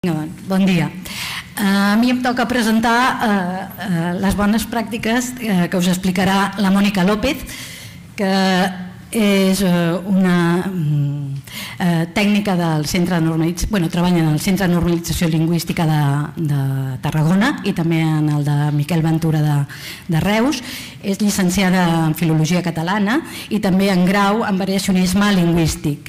Bon dia. A mi em toca presentar les bones pràctiques que us explicarà la Mònica López, que és una tècnica del Centre de Normalització, treballa en el Centre de Normalització Lingüística de Tarragona i també en el de Miquel Ventura de Reus. És llicenciada en Filologia Catalana i també en grau en Variacionisme Lingüístic.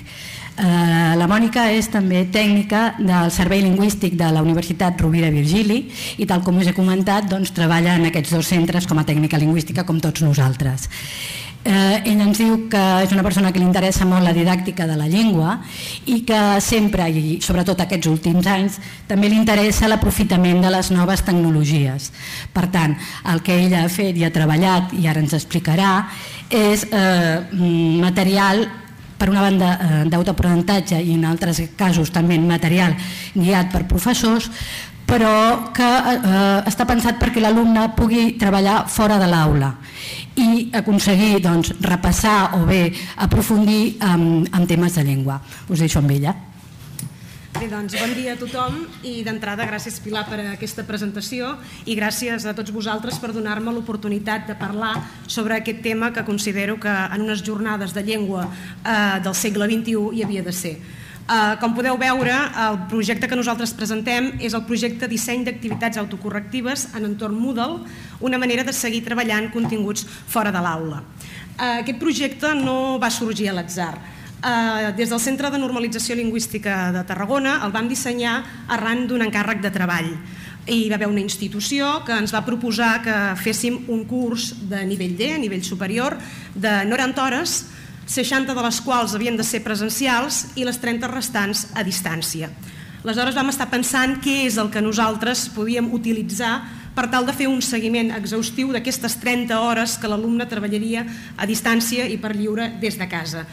La Mònica és també tècnica del Servei Lingüístic de la Universitat Rovira i Virgili i, tal com us he comentat, treballa en aquests dos centres com a tècnica lingüística com tots nosaltres. Ella ens diu que és una persona que li interessa molt la didàctica de la llengua i que sempre, i sobretot aquests últims anys, també li interessa l'aprofitament de les noves tecnologies. Per tant, el que ella ha fet i ha treballat, i ara ens explicarà, és material, per una banda, d'autoaprenentatge i en altres casos també material guiat per professors, però que està pensat perquè l'alumne pugui treballar fora de l'aula i aconseguir repassar o bé aprofundir en temes de llengua. Us deixo amb ella. Bé, doncs, bon dia a tothom i d'entrada gràcies, Pilar, per aquesta presentació i gràcies a tots vosaltres per donar-me l'oportunitat de parlar sobre aquest tema que considero que en unes jornades de llengua del segle XXI hi havia de ser. Com podeu veure, el projecte que nosaltres presentem és el projecte Disseny d'activitats autocorrectives en entorn Moodle, una manera de seguir treballant continguts fora de l'aula. Aquest projecte no va sorgir a l'atzar. Des del Centre de Normalització Lingüística de Tarragona el vam dissenyar arran d'un encàrrec de treball. Hi va haver una institució que ens va proposar que féssim un curs de nivell D, a nivell superior, de 90 hores, 60 de les quals havien de ser presencials i les 30 restants a distància. Aleshores vam estar pensant què és el que nosaltres podíem utilitzar per tal de fer un seguiment exhaustiu d'aquestes 30 hores que l'alumne treballaria a distància i per lliure des de casa.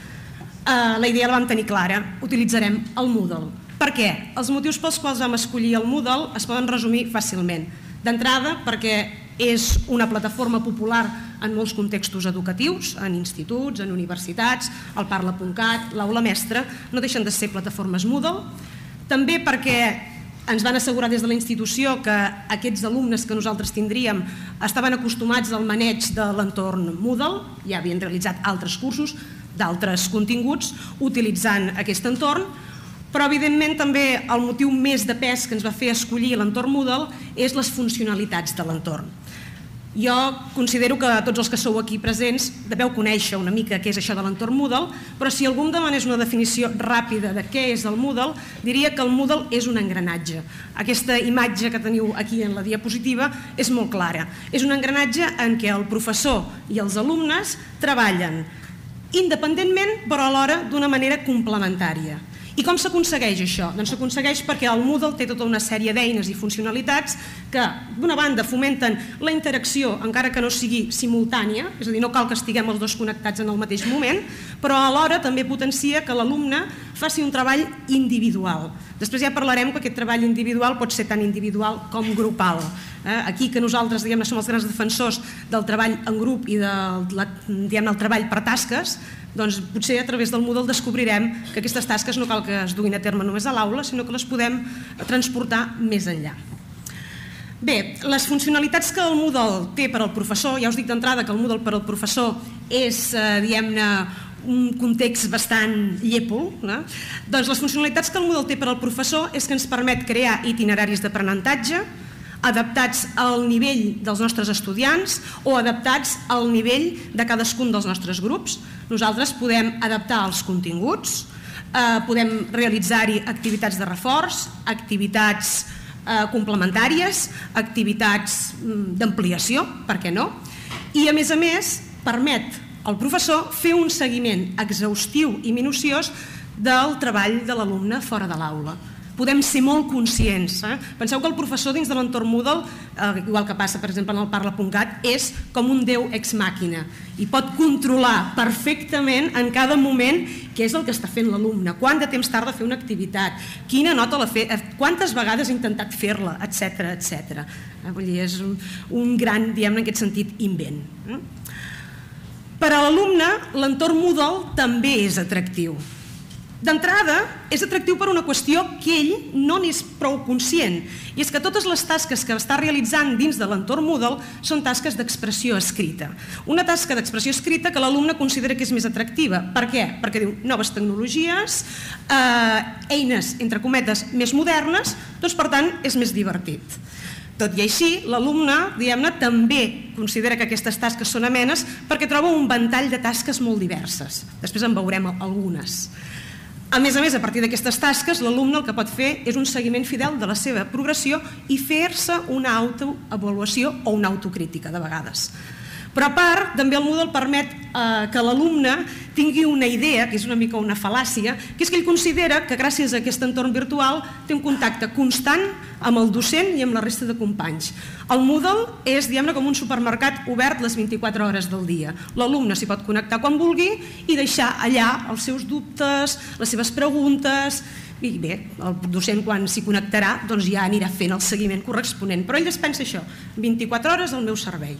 La idea la vam tenir clara, utilitzarem el Moodle. Per què? Els motius pels quals vam escollir el Moodle es poden resumir fàcilment. D'entrada, perquè és una plataforma popular en molts contextos educatius, en instituts, en universitats, el Parla.cat, l'Aula Mestra, no deixen de ser plataformes Moodle. També perquè ens van assegurar des de la institució que aquests alumnes que nosaltres tindríem estaven acostumats al maneig de l'entorn Moodle, ja havien realitzat altres cursos d'altres continguts utilitzant aquest entorn, però evidentment també el motiu més de pes que ens va fer escollir l'entorn Moodle és les funcionalitats de l'entorn. Jo considero que tots els que sou aquí presents deveu conèixer una mica què és això de l'entorn Moodle, però si algú em demanés una definició ràpida de què és el Moodle, diria que el Moodle és un engranatge. Aquesta imatge que teniu aquí en la diapositiva és molt clara. És un engranatge en què el professor i els alumnes treballen independentment, però alhora d'una manera complementària. I com s'aconsegueix això? Doncs s'aconsegueix perquè el Moodle té tota una sèrie d'eines i funcionalitats que, d'una banda, fomenten la interacció, encara que no sigui simultània, és a dir, no cal que estiguem els dos connectats en el mateix moment, però alhora també potencia que l'alumne faci un treball individual. Després ja parlarem que aquest treball individual pot ser tant individual com grupal. Aquí que nosaltres som els grans defensors del treball en grup i del treball per tasques, doncs potser a través del Moodle descobrirem que aquestes tasques no cal que es duguin a terme només a l'aula, sinó que les podem transportar més enllà. Bé, les funcionalitats que el Moodle té per al professor, ja us dic d'entrada que el Moodle per al professor és, diguem-ne, un context bastant llépol, doncs les funcionalitats que el Moodle té per al professor és que ens permet crear itineraris d'aprenentatge adaptats al nivell dels nostres estudiants o adaptats al nivell de cadascun dels nostres grups. Nosaltres podem adaptar els continguts, podem realitzar-hi activitats de reforç, activitats complementàries, activitats d'ampliació, per què no? I a més, permet al professor fer un seguiment exhaustiu i minuciós del treball de l'alumne fora de l'aula. Podem ser molt conscients. Penseu que el professor dins de l'entorn Moodle, igual que passa per exemple en el Parla.cat, és com un déu ex màquina i pot controlar perfectament en cada moment què és el que està fent l'alumne, quant de temps tarda a fer una activitat, quina nota l'ha fet, quantes vegades ha intentat fer-la, etc. Vull dir, és un gran, diguem-ne en aquest sentit, invent. Per a l'alumne, l'entorn Moodle també és atractiu. D'entrada, és atractiu per una qüestió que ell no n'és prou conscient, i és que totes les tasques que està realitzant dins de l'entorn Moodle són tasques d'expressió escrita. Una tasca d'expressió escrita que l'alumne considera que és més atractiva. Per què? Perquè diu noves tecnologies, eines, entre cometes, més modernes, doncs per tant és més divertit. Tot i així, l'alumne, diguem-ne, també considera que aquestes tasques són amenes perquè troba un ventall de tasques molt diverses. Després en veurem algunes. A més, a partir d'aquestes tasques, l'alumne el que pot fer és un seguiment fidel de la seva progressió i fer-se una autoavaluació o una autocrítica, de vegades. Però a part, també el Moodle permet que l'alumne tingui una idea, que és una mica una fal·làcia, que és que ell considera que gràcies a aquest entorn virtual té un contacte constant amb el docent i amb la resta de companys. El Moodle és, diguem-ne, com un supermercat obert les 24 hores del dia. L'alumne s'hi pot connectar quan vulgui i deixar allà els seus dubtes, les seves preguntes, i bé, el docent quan s'hi connectarà doncs ja anirà fent el seguiment corresponent. Però ell es pensa això, 24 hores al meu servei.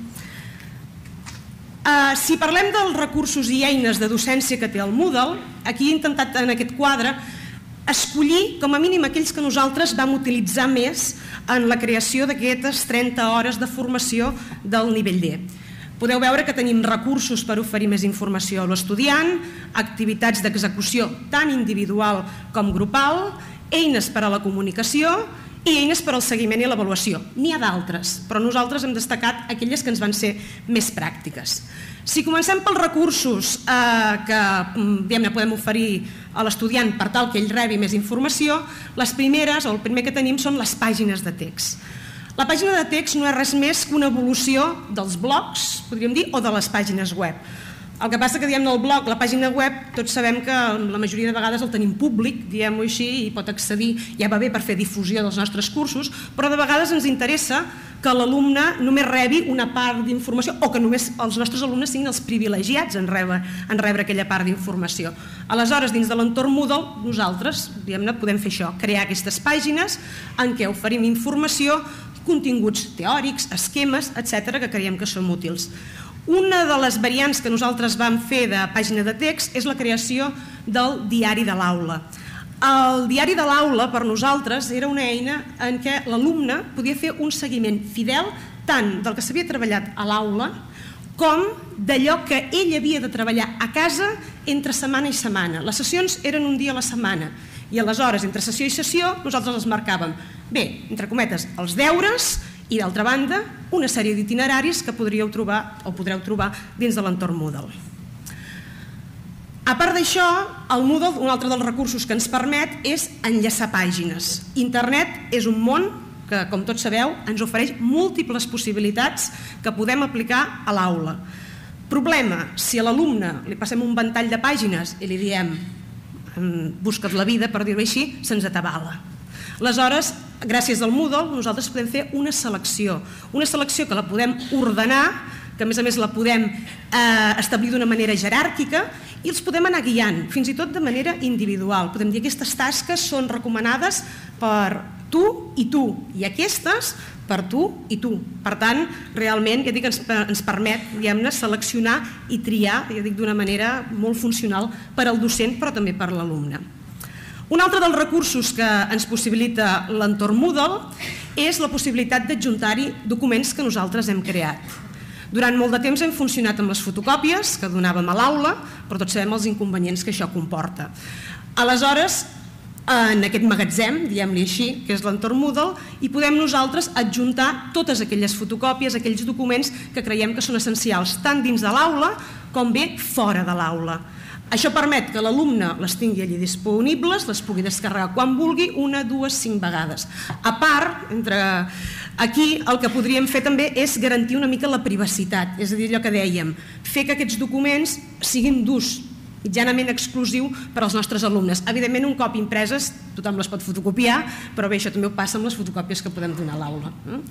Si parlem dels recursos i eines de docència que té el Moodle, aquí he intentat en aquest quadre escollir com a mínim aquells que nosaltres vam utilitzar més en la creació d'aquestes 30 hores de formació del nivell D. Podeu veure que tenim recursos per oferir més informació a l'estudiant, activitats d'execució tant individual com grupal, eines per a la comunicació i eines per al seguiment i l'avaluació. N'hi ha d'altres, però nosaltres hem destacat aquelles que ens van ser més pràctiques. Si comencem pels recursos que podem oferir a l'estudiant per tal que ell rebi més informació, les primeres, o el primer que tenim, són les pàgines de text. La pàgina de text no és res més que una evolució dels blogs, podríem dir, o de les pàgines web. El que passa que diem el blog, la pàgina web, tots sabem que la majoria de vegades el tenim públic, diguem-ho així, i pot accedir, ja va bé per fer difusió dels nostres cursos, però de vegades ens interessa que l'alumne només rebi una part d'informació o que només els nostres alumnes siguin els privilegiats en rebre aquella part d'informació. Aleshores, dins de l'entorn Moodle, nosaltres podem fer això, crear aquestes pàgines en què oferim informació, continguts teòrics, esquemes, etc., que creiem que són útils. Una de les variants que nosaltres vam fer de pàgina de text és la creació del diari de l'aula. El diari de l'aula per nosaltres era una eina en què l'alumne podia fer un seguiment fidel tant del que s'havia treballat a l'aula com d'allò que ell havia de treballar a casa entre setmana i setmana. Les sessions eren un dia a la setmana i aleshores entre sessió i sessió nosaltres els marcàvem, bé, entre cometes, els deures i d'altra banda una sèrie d'itineraris que podríeu trobar o podreu trobar dins de l'entorn Moodle. A part d'això, el Moodle, un altre dels recursos que ens permet és enllaçar pàgines. Internet és un món que, com tots sabeu, ens ofereix múltiples possibilitats que podem aplicar a l'aula. Problema, si a l'alumne li passem un ventall de pàgines i li diem busca't la vida, per dir-ho així, se'ns atabala. Aleshores, gràcies al Moodle, nosaltres podem fer una selecció que la podem ordenar, que a més la podem establir d'una manera jeràrquica i els podem anar guiant, fins i tot de manera individual. Podem dir que aquestes tasques són recomanades per tu i aquestes per tu i tu. Per tant, realment, ja dic, ens permet, diguem-ne, seleccionar i triar, ja dic, d'una manera molt funcional per al docent, però també per l'alumne. Un altre dels recursos que ens possibilita l'entorn Moodle és la possibilitat d'adjuntar-hi documents que nosaltres hem creat. Durant molt de temps hem funcionat amb les fotocòpies que donàvem a l'aula, però tots sabem els inconvenients que això comporta. Aleshores, en aquest magatzem, diguem-li així, que és l'entorn Moodle, hi podem nosaltres adjuntar totes aquelles fotocòpies, aquells documents que creiem que són essencials, tant dins de l'aula com bé fora de l'aula. Això permet que l'alumne les tingui allí disponibles, les pugui descarregar quan vulgui, 1, 2, 5 vegades. A part, aquí el que podríem fer també és garantir una mica la privacitat, és a dir, allò que dèiem, fer que aquests documents siguin d'ús mitjanament exclusiu per als nostres alumnes. Evidentment, un cop impreses, tothom les pot fotocopiar, però bé, això també ho passa amb les fotocòpies que podem donar a l'aula.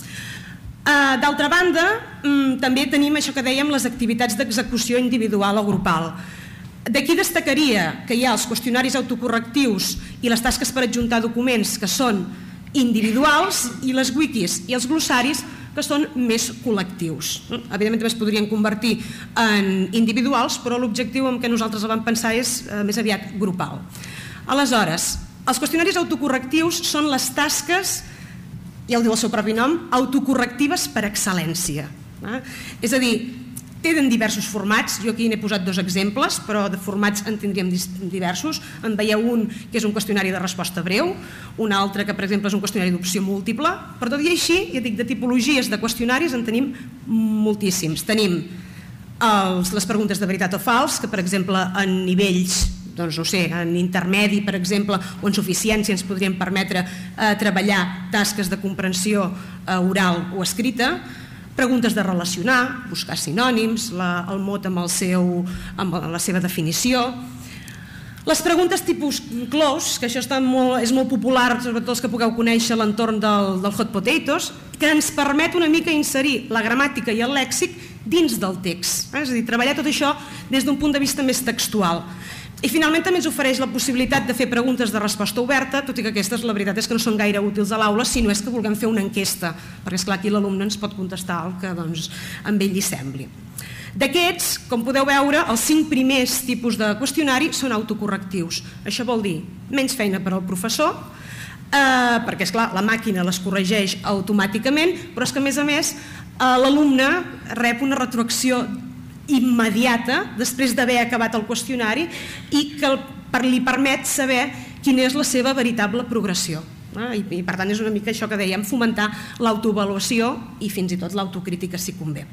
D'altra banda, també tenim això que dèiem, les activitats d'execució individual o grupal. D'aquí destacaria que hi ha els qüestionaris autocorrectius i les tasques per adjuntar documents que són individuals i les wikis i els glossaris que són més col·lectius. Evidentment també es podrien convertir en individuals, però l'objectiu en què nosaltres el vam pensar és més aviat grupal. Aleshores, els qüestionaris autocorrectius són les tasques, ja ho diu el seu propi nom, autocorrectives per excel·lència. És a dir, tenen diversos formats, jo aquí n'he posat 2 exemples, però de formats en tindríem diversos. En veieu un que és un qüestionari de resposta breu, un altre que, per exemple, és un qüestionari d'opció múltiple, però tot i així, ja dic, de tipologies de qüestionaris en tenim moltíssims. Tenim les preguntes de veritat o fals, que, per exemple, en nivells, doncs no sé, en intermedi, per exemple, o en suficiència ens podrien permetre treballar tasques de comprensió oral o escrita, preguntes de relacionar, buscar sinònims, el mot amb la seva definició. Les preguntes tipus close, que això és molt popular, sobretot els que pugueu conèixer l'entorn del hot potatoes, que ens permet una mica inserir la gramàtica i el lèxic dins del text. És a dir, treballar tot això des d'un punt de vista més textual. I finalment també ens ofereix la possibilitat de fer preguntes de resposta oberta, tot i que aquestes la veritat és que no són gaire útils a l'aula, si no és que vulguem fer una enquesta, perquè esclar aquí l'alumne ens pot contestar el que a ell li sembli. D'aquests, com podeu veure, els 5 primers tipus de qüestionari són autocorrectius. Això vol dir menys feina per al professor, perquè esclar, la màquina les corregeix automàticament, però és que a més l'alumne rep una retroacció immediata després d'haver acabat el qüestionari i que li permet saber quina és la seva veritable progressió. I per tant és una mica això que dèiem, fomentar l'autoavaluació i fins i tot l'autocrítica si convé.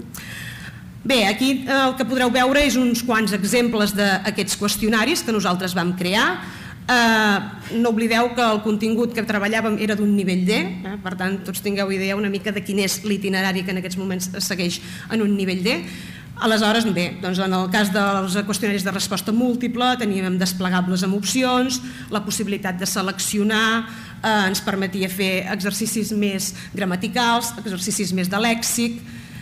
Bé, aquí el que podreu veure és uns quants exemples d'aquests qüestionaris que nosaltres vam crear. No oblideu que el contingut que treballàvem era d'un nivell D, per tant tots tingueu idea una mica de quin és l'itinerari que en aquests moments es segueix en un nivell D. Aleshores, bé, doncs en el cas dels qüestionaris de resposta múltiple teníem desplegables amb opcions, la possibilitat de seleccionar, ens permetia fer exercicis més gramaticals, exercicis més de lèxic.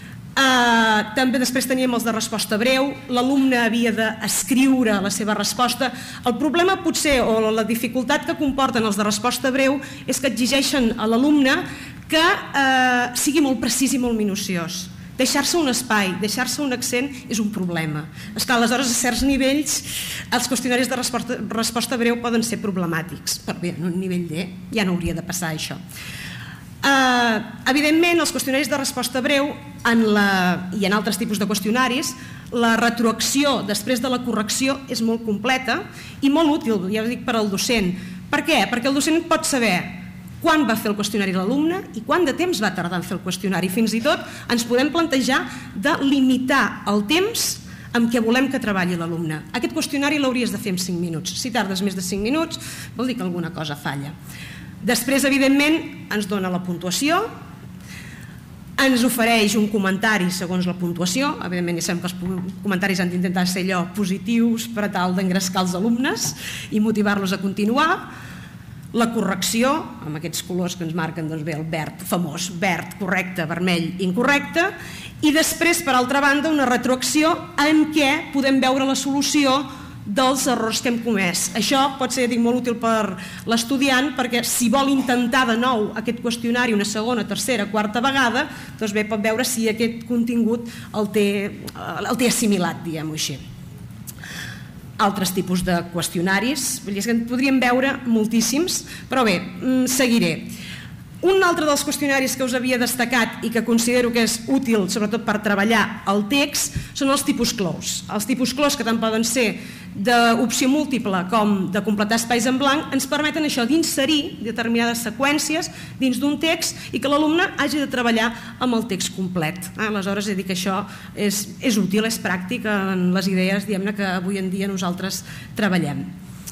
També després teníem els de resposta breu, l'alumne havia d'escriure la seva resposta. El problema potser, o la dificultat que comporten els de resposta breu, és que exigeixen a l'alumne que sigui molt precís i molt minuciós. Deixar-se un espai, deixar-se un accent és un problema. Esclar, aleshores, a certs nivells, els qüestionaris de resposta breu poden ser problemàtics, però bé, en un nivell D ja no hauria de passar això. Evidentment, els qüestionaris de resposta breu i en altres tipus de qüestionaris, la retroacció després de la correcció és molt completa i molt útil, ja ho dic, per al docent. Per què? Perquè el docent pot saber quan va fer el qüestionari l'alumne i quant de temps va tardar en fer el qüestionari. Fins i tot ens podem plantejar de limitar el temps amb què volem que treballi l'alumne. Aquest qüestionari l'hauries de fer en 5 minuts. Si tardes més de 5 minuts, vol dir que alguna cosa falla. Després, evidentment, ens dona la puntuació, ens ofereix un comentari segons la puntuació. Evidentment, ja sabem que els comentaris han d'intentar ser allò positius per tal d'engrescar els alumnes i motivar-los a continuar. La correcció, amb aquests colors que ens marquen el verd famós, verd correcte, vermell incorrecte, i després, per altra banda, una retroacció en què podem veure la solució dels errors que hem comès. Això pot ser molt útil per l'estudiant perquè si vol intentar de nou aquest qüestionari una segona, tercera, quarta vegada, doncs bé, pot veure si aquest contingut el té assimilat, diguem-ho així. Altres tipus de qüestionaris, és que en podríem veure moltíssims, però bé, seguiré. Un altre dels qüestionaris que us havia destacat i que considero que és útil sobretot per treballar el text són els tipus close. Els tipus close, que tant poden ser d'opció múltiple com de completar espais en blanc, ens permeten això d'inserir determinades seqüències dins d'un text i que l'alumne hagi de treballar amb el text complet. Aleshores, he dit que això és útil, és pràctic en les idees que avui en dia nosaltres treballem.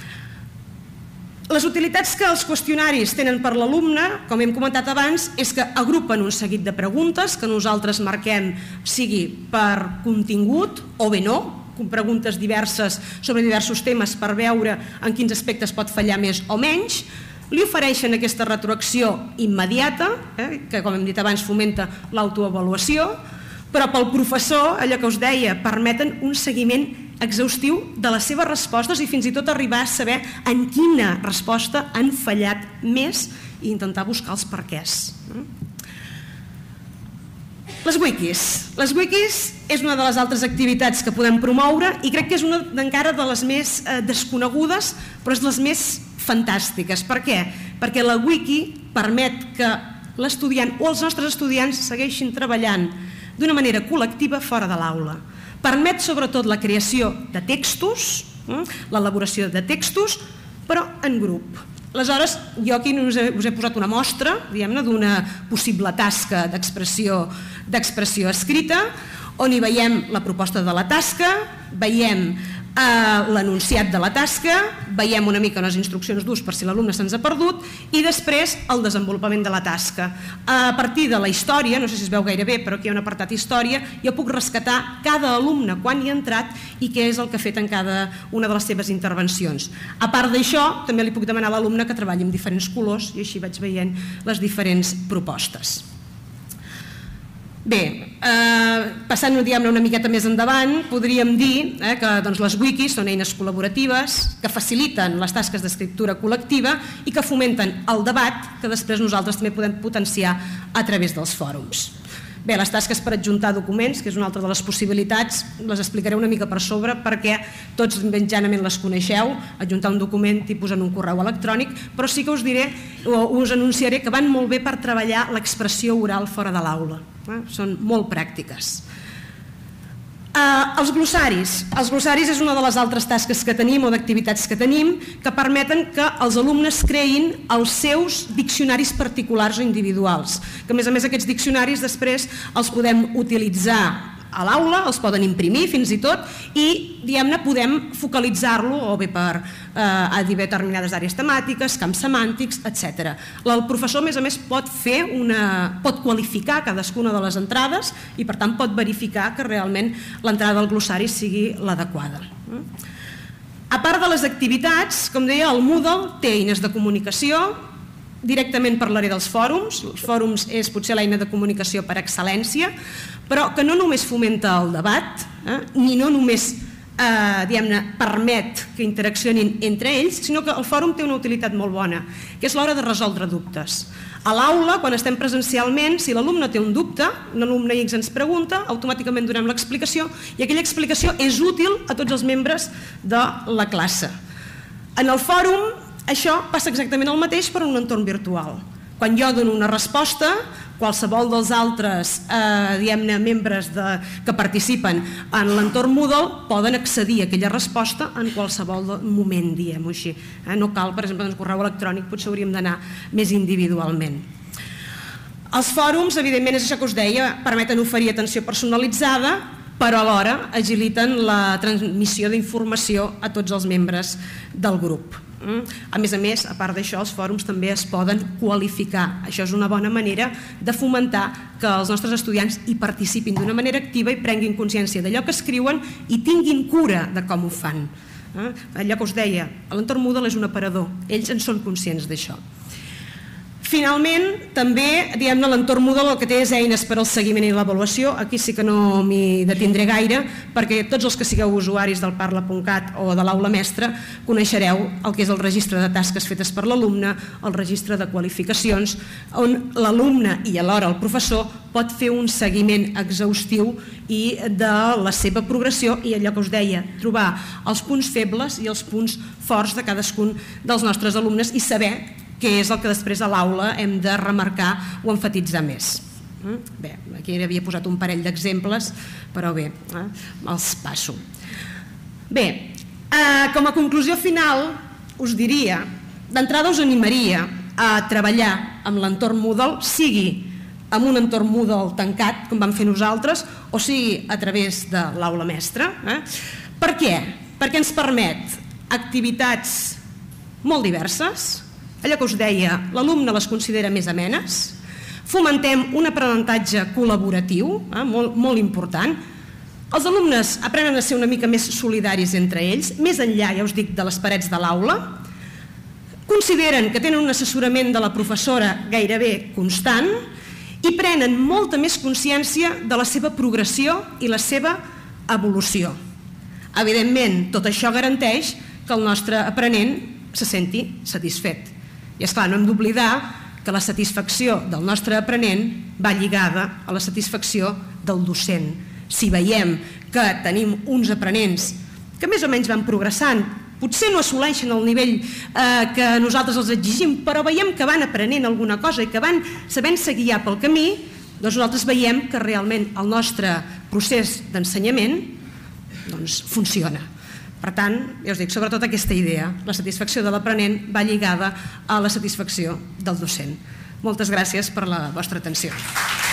Les utilitats que els qüestionaris tenen per l'alumne, com hem comentat abans, és que agrupen un seguit de preguntes que nosaltres marquem, sigui per contingut o bé no, preguntes diverses sobre diversos temes per veure en quins aspectes pot fallar més o menys. Li ofereixen aquesta retroacció immediata, que com hem dit abans fomenta l'autoavaluació, però pel professor, allò que us deia, permeten un seguiment exhaustiu de les seves respostes i fins i tot arribar a saber en quina resposta han fallat més i intentar buscar els perquès. Les wikis. Les wikis és una de les altres activitats que podem promoure i crec que és una encara de les més desconegudes, però és de les més fantàstiques. Per què? Perquè la wiki permet que l'estudiant o els nostres estudiants segueixin treballant d'una manera col·lectiva fora de l'aula. Permet sobretot la creació de textos, l'elaboració de textos, però en grup. Aleshores, jo aquí us he posat una mostra, diguem-ne, d'una possible tasca d'expressió escrita, on hi veiem la proposta de la tasca, veiem l'enunciat de la tasca, veiem una mica unes instruccions d'ús per si l'alumne se'ns ha perdut i després el desenvolupament de la tasca. A partir de la història, no sé si es veu gaire bé, però aquí hi ha un apartat història, jo puc rescatar cada alumne quan hi ha entrat i què és el que ha fet en cada una de les seves intervencions. A part d'això, també li puc demanar a l'alumne que treballi amb diferents colors i així vaig veient les diferents propostes. Bé, passant una miqueta més endavant, podríem dir que les wikis són eines col·laboratives que faciliten les tasques d'escriptura col·lectiva i que fomenten el debat que després nosaltres també podem potenciar a través dels fòrums. Bé, les tasques per adjuntar documents, que és una altra de les possibilitats, les explicaré una mica per sobre perquè tots mitjanament les coneixeu, adjuntar un document tipus en un correu electrònic, però sí que us diré o us anunciaré que van molt bé per treballar l'expressió oral fora de l'aula. Són molt pràctiques. Els glossaris. Els glossaris és una de les altres tasques que tenim o d'activitats que tenim que permeten que els alumnes creïn els seus diccionaris particulars o individuals, que a més aquests diccionaris després els podem utilitzar a l'aula, els poden imprimir fins i tot i diguem-ne podem focalitzar-lo o bé per determinades àrees temàtiques, camps semàntics, etc. El professor a més pot qualificar cadascuna de les entrades i per tant pot verificar que realment l'entrada del glossari sigui l'adequada. A part de les activitats, com deia, el Moodle té eines de comunicació. Directament parlaré dels fòrums. Els fòrums és potser l'eina de comunicació per excel·lència, però que no només fomenta el debat, ni no només permet que interaccionin entre ells, sinó que el fòrum té una utilitat molt bona, que és l'hora de resoldre dubtes. A l'aula, quan estem presencialment, si l'alumne té un dubte, un alumne X ens pregunta, automàticament donem l'explicació i aquella explicació és útil a tots els membres de la classe. En el fòrum, això passa exactament el mateix però en un entorn virtual. Quan jo dono una resposta, qualsevol dels altres membres que participen en l'entorn Moodle poden accedir a aquella resposta en qualsevol moment, diguem-ho així. No cal, per exemple, en el correu electrònic, potser hauríem d'anar més individualment. Els fòrums, evidentment, és això que us deia, permeten oferir atenció personalitzada, però alhora agiliten la transmissió d'informació a tots els membres del grup. A més, a part d'això, els fòrums també es poden qualificar. Això és una bona manera de fomentar que els nostres estudiants hi participin d'una manera activa i prenguin consciència d'allò que escriuen i tinguin cura de com ho fan. Allò que us deia, l'entorn Moodle és un aparador, ells en són conscients d'això. Finalment, també, l'entorn Moodle el que té és eines per al seguiment i l'avaluació. Aquí sí que no m'hi detindré gaire, perquè tots els que sigueu usuaris del Parla.cat o de l'aula mestra coneixereu el que és el registre de tasques fetes per l'alumne, el registre de qualificacions, on l'alumne i alhora el professor pot fer un seguiment exhaustiu i de la seva progressió i allò que us deia, trobar els punts febles i els punts forts de cadascun dels nostres alumnes i saber què és el que després a l'aula hem de remarcar o emfatitzar més. Bé, aquí havia posat un parell d'exemples, però bé, els passo. Bé, com a conclusió final us diria, d'entrada us animaria a treballar amb l'entorn Moodle, sigui amb un entorn Moodle tancat, com vam fer nosaltres, o sigui a través de l'aula mestra. Per què? Perquè ens permet activitats molt diverses. Allò que us deia, l'alumne les considera més amenes, fomentem un aprenentatge col·laboratiu, molt important, els alumnes aprenen a ser una mica més solidaris entre ells, més enllà, ja us dic, de les parets de l'aula, consideren que tenen un assessorament de la professora gairebé constant i prenen molta més consciència de la seva progressió i la seva evolució. Evidentment, tot això garanteix que el nostre aprenent se senti satisfet. I esclar, no hem d'oblidar que que la satisfacció del nostre aprenent va lligada a la satisfacció del docent. Si veiem que tenim uns aprenents que més o menys van progressant, potser no assoleixen el nivell que nosaltres els exigim, però veiem que van aprenent alguna cosa i que van sabent-se guiar pel camí, doncs nosaltres veiem que realment el nostre procés d'ensenyament funciona. Per tant, ja us dic, sobretot aquesta idea, la satisfacció de l'aprenent va lligada a la satisfacció del docent. Moltes gràcies per la vostra atenció.